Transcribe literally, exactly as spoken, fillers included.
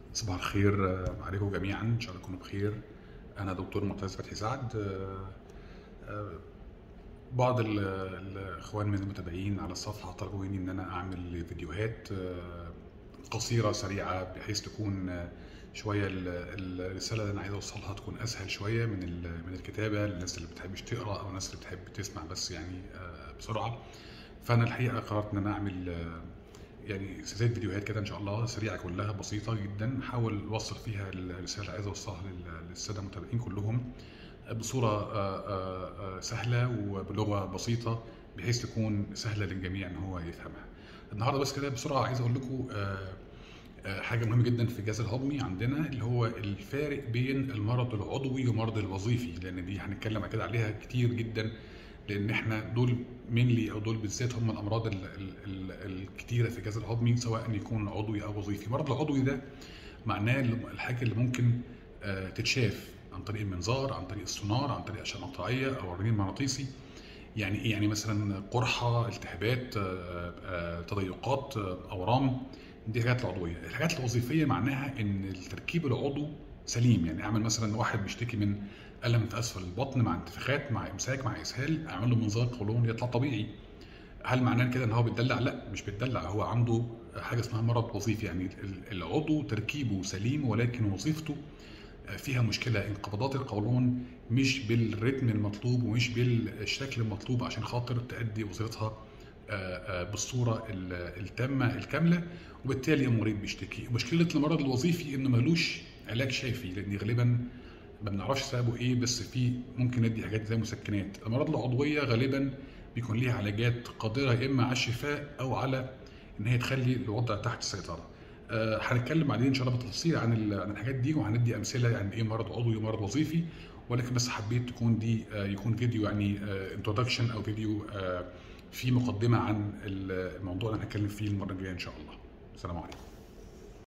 صباح الخير آه، عليكم جميعا، ان شاء الله تكونوا بخير. انا دكتور معتز فتحي سعد. آه، آه، بعض ال- الاخوان من المتابعين على الصفحه طلبوا مني ان انا اعمل فيديوهات آه، قصيره سريعه، بحيث تكون آه، شويه ال- ال- الرساله اللي انا عايز اوصلها تكون اسهل شويه من ال- من الكتابه للناس اللي بتحبش تقرا او الناس اللي بتحب تسمع بس يعني آه، بسرعه. فانا الحقيقه قررت ان انا اعمل آه، يعني سلسله فيديوهات كده ان شاء الله سريعه، كلها بسيطه جدا، احاول اوصل فيها الرساله اللي عايز اوصلها لل- للساده المتابعين كلهم بصوره آه، آه، آه، سهله وبلغه بسيطه، بحيث تكون سهله للجميع ان هو يفهمها. النهارده بس كده بسرعه عايز اقول لكم آه، آه، حاجه مهمه جدا في الجهاز الهضمي عندنا، اللي هو الفارق بين المرض العضوي والمرض الوظيفي، لان دي هنتكلم كده عليها كتير جدا، لان احنا دول مينلي او دول بالذات هم الامراض ال ال ال الكتيره في الجهاز الهضمي، سواء يكون عضوي او وظيفي. المرض العضوي ده معناه الحاجه اللي ممكن آه، تتشاف عن طريق المنظار، عن طريق السونار، عن طريق اشعه مقطعيه او رنين مغناطيسي. يعني ايه؟ يعني مثلا قرحه، التهابات، آه، آه، تضيقات، آه، اورام. دي الحاجات العضويه. الحاجات الوظيفيه معناها ان التركيب العضو سليم. يعني اعمل مثلا واحد بيشتكي من الم في اسفل البطن مع انتفاخات مع امساك مع اسهال، اعمل له منظار قولون يطلع طبيعي. هل معناه كده ان هو بيتدلع؟ لا، مش بيتدلع، هو عنده حاجه اسمها مرض وظيفي. يعني ال- العضو تركيبه سليم، ولكن وظيفته فيها مشكله. انقباضات القولون مش بالريتم المطلوب ومش بالشكل المطلوب عشان خاطر تأدي وظيفتها آه، آه، بالصوره ال- التامه الكامله، وبالتالي المريض بيشتكي. مشكله المرض الوظيفي انه ملوش علاج شافي، لان غالبا ما بنعرفش سببه ايه، بس في ممكن ندي حاجات زي مسكنات. الامراض العضويه غالبا بيكون ليها علاجات قادره يا اما على الشفاء او على ان هي تخلي الوضع تحت السيطره. آه، هنتكلم بعدين ان شاء الله بالتفصيل عن ال- عن الحاجات دي، وهندي امثله يعني ايه مرض عضوي ومرض وظيفي. ولكن بس حبيت تكون دي آه، يكون فيديو يعني انترودكشن او فيديو آه، فيه مقدمه عن الموضوع اللي هنتكلم فيه المره الجايه ان شاء الله. السلام عليكم.